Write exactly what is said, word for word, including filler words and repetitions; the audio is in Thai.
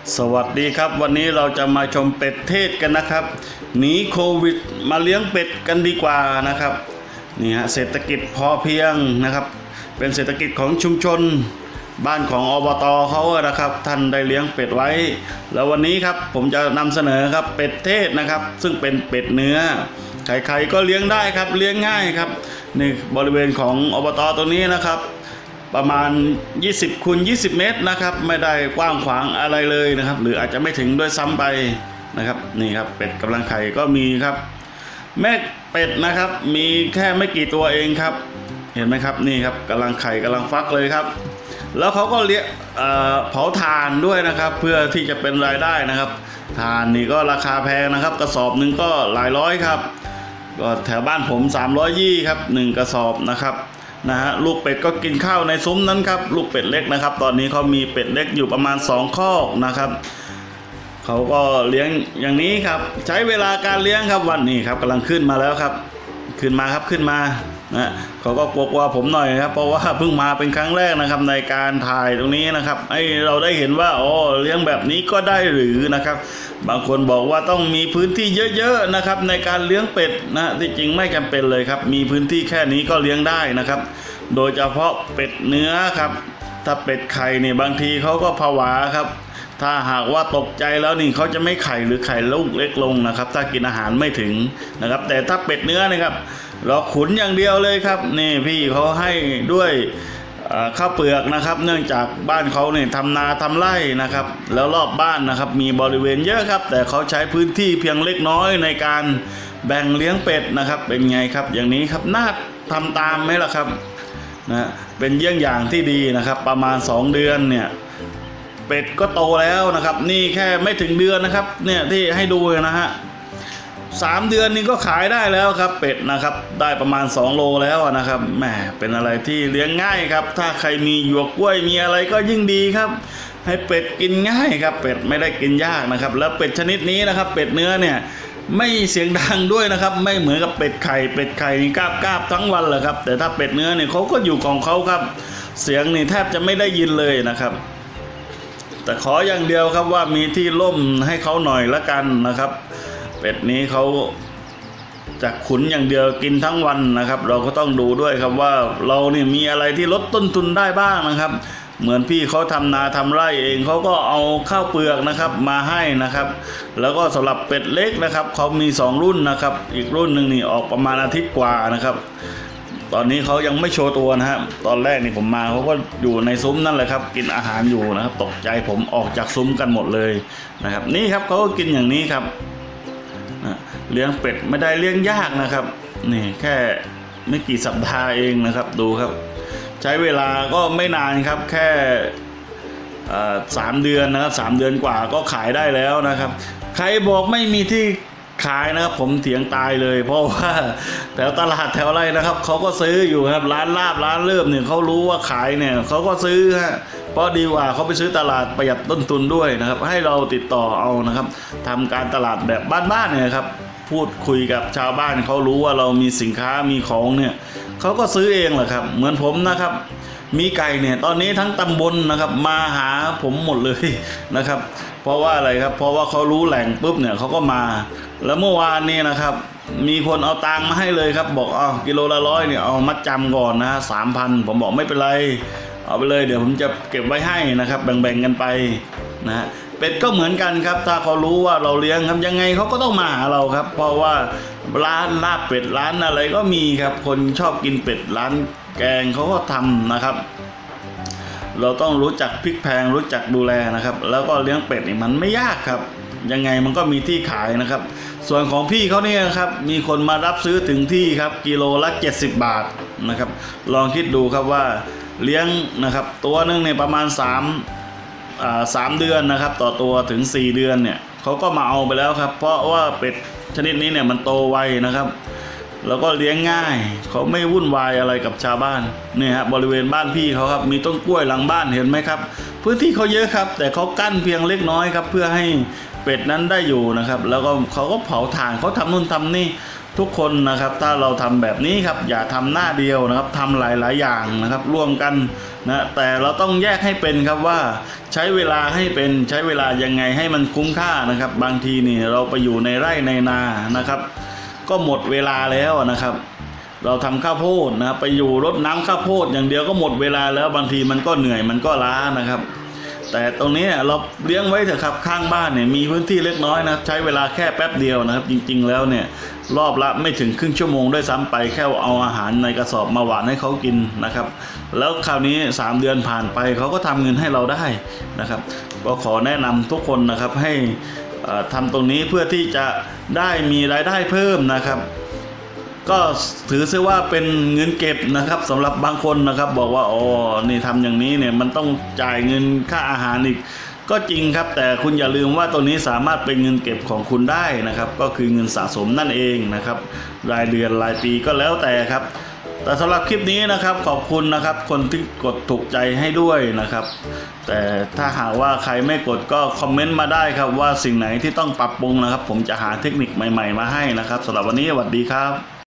สวัสดีครับวันนี้เราจะมาชมเป็ดเทศกันนะครับหนีโควิดมาเลี้ยงเป็ดกันดีกว่านะครับนี่ฮะเศรษฐกิจพอเพียงนะครับเป็นเศรษฐกิจของชุมชนบ้านของอบต.เขานะครับท่านได้เลี้ยงเป็ดไว้แล้ววันนี้ครับผมจะนำเสนอครับเป็ดเทศนะครับซึ่งเป็นเป็ดเนื้อใครๆก็เลี้ยงได้ครับเลี้ยงง่ายครับนี่บริเวณของอบต.ตรงนี้นะครับประมาณยี่สิบคูณยี่สิบเมตรนะครับไม่ได้กว้างขวางอะไรเลยนะครับหรืออาจจะไม่ถึงด้วยซ้ำไปนะครับนี่ครับเป็ดกำลังไข่ก็มีครับแม่เป็ดนะครับมีแค่ไม่กี่ตัวเองครับเห็นไหมครับนี่ครับกำลังไข่กำลังฟักเลยครับแล้วเขาก็เลี้ยงเผาถ่านด้วยนะครับเพื่อที่จะเป็นรายได้นะครับถ่านนี่ก็ราคาแพงนะครับกระสอบหนึ่งก็หลายร้อยครับก็แถวบ้านผมสามร้อยยี่ครับหนึ่งกระสอบนะครับนะฮะลูกเป็ดก็กินข้าวในซุ้มนั้นครับลูกเป็ดเล็กนะครับตอนนี้เขามีเป็ดเล็กอยู่ประมาณสองคอกนะครับเขาก็เลี้ยงอย่างนี้ครับใช้เวลาการเลี้ยงครับวันนี้ครับกำลังขึ้นมาแล้วครับขึ้นมาครับขึ้นมานะเขาก็กลัวๆผมหน่อยครับเพราะว่าเพิ่งมาเป็นครั้งแรกนะครับในการถ่ายตรงนี้นะครับให้เราได้เห็นว่าอ๋อเลี้ยงแบบนี้ก็ได้หรือนะครับบางคนบอกว่าต้องมีพื้นที่เยอะๆนะครับในการเลี้ยงเป็ดนะที่จริงไม่จำเป็นเลยครับมีพื้นที่แค่นี้ก็เลี้ยงได้นะครับโดยเฉพาะเป็ดเนื้อครับถ้าเป็ดไข่เนี่ยบางทีเขาก็ผวาครับถ้าหากว่าตกใจแล้วนี่เขาจะไม่ไข่หรือไข่ลูกเล็กลงนะครับถ้ากินอาหารไม่ถึงนะครับแต่ถ้าเป็ดเนื้อนะครับเราขุนอย่างเดียวเลยครับนี่พี่เขาให้ด้วยข้าวเปลือกนะครับเนื่องจากบ้านเขาเนี่ยทำนาทำไร่นะครับแล้วรอบบ้านนะครับมีบริเวณเยอะครับแต่เขาใช้พื้นที่เพียงเล็กน้อยในการแบ่งเลี้ยงเป็ดนะครับเป็นไงครับอย่างนี้ครับน่าทำตามไหมล่ะครับนะเป็นเยี่ยงอย่างที่ดีนะครับประมาณสองเดือนเนี่ยเป็ดก็โตแล้วนะครับนี่แค่ไม่ถึงเดือนนะครับเนี่ยที่ให้ดูนะฮะสามเดือนนี้ก็ขายได้แล้วครับเป็ดนะครับได้ประมาณสองโลแล้วนะครับแหมเป็นอะไรที่เลี้ยงง่ายครับถ้าใครมีหยวกกล้วยมีอะไรก็ยิ่งดีครับให้เป็ดกินง่ายครับเป็ดไม่ได้กินยากนะครับแล้วเป็ดชนิดนี้นะครับเป็ดเนื้อเนี่ยไม่เสียงดังด้วยนะครับไม่เหมือนกับเป็ดไข่เป็ดไข่นี่กราบกราบทั้งวันเลยครับแต่ถ้าเป็ดเนื้อเนี่ยเขาก็อยู่ของเขาครับเสียงนี่แทบจะไม่ได้ยินเลยนะครับแต่ขออย่างเดียวครับว่ามีที่ร่มให้เขาหน่อยละกันนะครับเป็ดนี้เขาจะขุนอย่างเดียวกินทั้งวันนะครับเราก็ต้องดูด้วยครับว่าเราเนี่ยมีอะไรที่ลดต้นทุนได้บ้างนะครับเหมือนพี่เขาทำนาทำไร่เองเขาก็เอาข้าวเปลือกนะครับมาให้นะครับแล้วก็สำหรับเป็ดเล็กนะครับเขามีสองรุ่นนะครับอีกรุ่นหนึ่งนี่ออกประมาณอาทิตย์กว่านะครับตอนนี้เขายังไม่โชว์ตัวนะครับตอนแรกนี่ผมมาเขาก็อยู่ในซุ้มนั่นแหละครับกินอาหารอยู่นะครับตกใจผมออกจากซุ้มกันหมดเลยนะครับนี่ครับเขาก็กินอย่างนี้ครับเลี้ยงเป็ดไม่ได้เลี้ยงยากนะครับนี่แค่ไม่กี่สัปดาห์เองนะครับดูครับใช้เวลาก็ไม่นานครับแค่สามเดือนนะครับสามเดือนกว่าก็ขายได้แล้วนะครับใครบอกไม่มีที่ขายนะครับผมเถียงตายเลยเพราะว่าแถวตลาดแถวอะไรนะครับเขาก็ซื้ออยู่ครับร้านลาบร้านเริ่มเนี่ยเขารู้ว่าขายเนี่ยเขาก็ซื้อฮะเพราะดีกว่าเขาไปซื้อตลาดประหยัดต้นทุนด้วยนะครับให้เราติดต่อเอานะครับทำการตลาดแบบบ้านๆเนี่ยครับพูดคุยกับชาวบ้านเขารู้ว่าเรามีสินค้ามีของเนี่ยเขาก็ซื้อเองแหละครับเหมือนผมนะครับมีไก่เนี่ยตอนนี้ทั้งตำบลนะครับมาหาผมหมดเลยนะครับเพราะว่าอะไรครับเพราะว่าเขารู้แหล่งปุ๊บเนี่ยเขาก็มาแล้วเมื่อวานนี้นะครับมีคนเอาตังค์มาให้เลยครับบอกอ๋อกิโลละร้อยเนี่ยเอามัดจำก่อนนะสามพันผมบอกไม่เป็นไรเอาไปเลยเดี๋ยวผมจะเก็บไว้ให้นะครับแบ่งๆกันไปนะฮะเป็ดก็เหมือนกันครับถ้าเขารู้ว่าเราเลี้ยงครับยังไงเขาก็ต้องมาหาเราครับเพราะว่าร้านลาบเป็ดร้านอะไรก็มีครับคนชอบกินเป็ดร้านแกงเขาก็ทำนะครับเราต้องรู้จักพริกแพงรู้จักดูแลนะครับแล้วก็เลี้ยงเป็ดนี่มันไม่ยากครับยังไงมันก็มีที่ขายนะครับส่วนของพี่เขาเนี่ยครับมีคนมารับซื้อถึงที่ครับกิโลละเจ็ดสิบบาทนะครับลองคิดดูครับว่าเลี้ยงนะครับตัวนึงเนี่ยประมาณสามอ่าสามเดือนนะครับต่อตัวถึงสี่เดือนเนี่ยเขาก็มาเอาไปแล้วครับเพราะว่าเป็ดชนิดนี้เนี่ยมันโตไวนะครับแล้วก็เลี้ยงง่ายเขาไม่วุ่นวายอะไรกับชาวบ้านนี่ฮะบริเวณบ้านพี่เขาครับมีต้นกล้วยหลังบ้านเห็นไหมครับพื้นที่เขาเยอะครับแต่เขากั้นเพียงเล็กน้อยครับเพื่อให้เป็ดนั้นได้อยู่นะครับแล้วก็เขาก็เผาถ่านเขาทำนู่นทำนี่ทุกคนนะครับถ้าเราทำแบบนี้ครับอย่าทำหน้าเดียวนะครับทำหลายๆอย่างนะครับร่วมกันนะแต่เราต้องแยกให้เป็นครับว่าใช้เวลาให้เป็นใช้เวลายังไงให้มันคุ้มค่านะครับบางทีนี่เราไปอยู่ในไร่ในนานะครับก็หมดเวลาแล้วนะครับเราทำข้าวโพดนะไปอยู่รดน้ำข้าวโพดอย่างเดียวก็หมดเวลาแล้วบางทีมันก็เหนื่อยมันก็ล้านะครับแต่ตรงนี้เราเลี้ยงไว้เถอะครับข้างบ้านเนี่ยมีพื้นที่เล็กน้อยนะใช้เวลาแค่แป๊บเดียวนะครับจริงๆแล้วเนี่ยรอบละไม่ถึงครึ่งชั่วโมงด้วยซ้ำไปแค่เอาอาหารในกระสอบมาหวานให้เขากินนะครับแล้วคราวนี้สามเดือนผ่านไปเขาก็ทำเงินให้เราได้นะครับก็ขอแนะนำทุกคนนะครับให้ทำตรงนี้เพื่อที่จะได้มีรายได้เพิ่มนะครับก็ถือซะว่าเป็นเงินเก็บนะครับสำหรับบางคนนะครับบอกว่าอ๋อนี่ทำอย่างนี้เนี่ยมันต้องจ่ายเงินค่าอาหารอีกก็จริงครับแต่คุณอย่าลืมว่าตัวนี้สามารถเป็นเงินเก็บของคุณได้นะครับก็คือเงินสะสมนั่นเองนะครับรายเดือนรายปีก็แล้วแต่ครับแต่สำหรับคลิปนี้นะครับขอบคุณนะครับคนที่กดถูกใจให้ด้วยนะครับแต่ถ้าหากว่าใครไม่กดก็คอมเมนต์มาได้ครับว่าสิ่งไหนที่ต้องปรับปรุงนะครับผมจะหาเทคนิคใหม่ๆมาให้นะครับสำหรับวันนี้สวัสดีครับ